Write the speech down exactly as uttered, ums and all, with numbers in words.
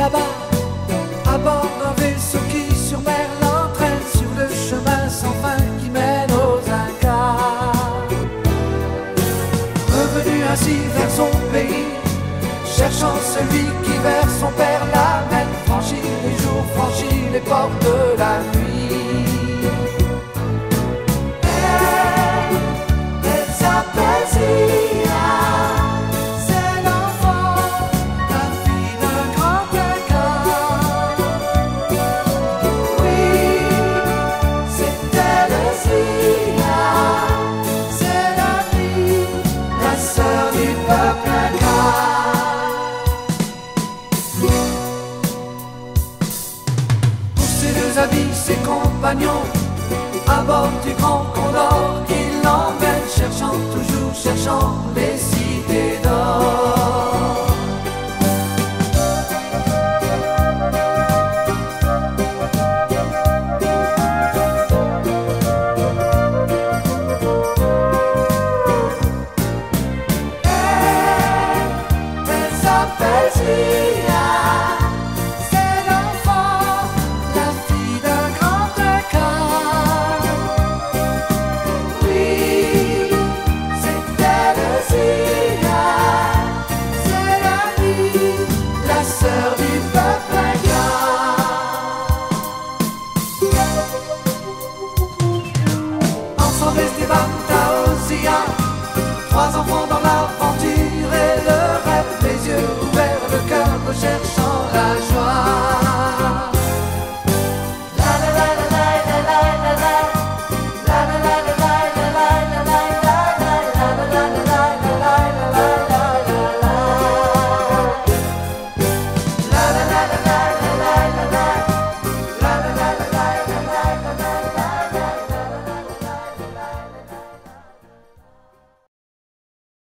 là-bas, à bord d'un vaisseau qui sur mer l'entraîne sur le chemin sans fin qui mène aux Incas. Revenu ainsi vers son pays, cherchant celui qui vers son père l'amène, franchit les jours, franchit les portes de la nuit. Elle, elle s'appelle Zia, c'est l'enfant, la fille d'un grand Inca. Oui, c'est elle Zia, c'est la fille, la sœur du peuple Inca. Amis, ses compagnons, à bord du grand Condor qui l'emmène, cherchant toujours, cherchant les cités d'or. Elle, elle s'appelle Zia.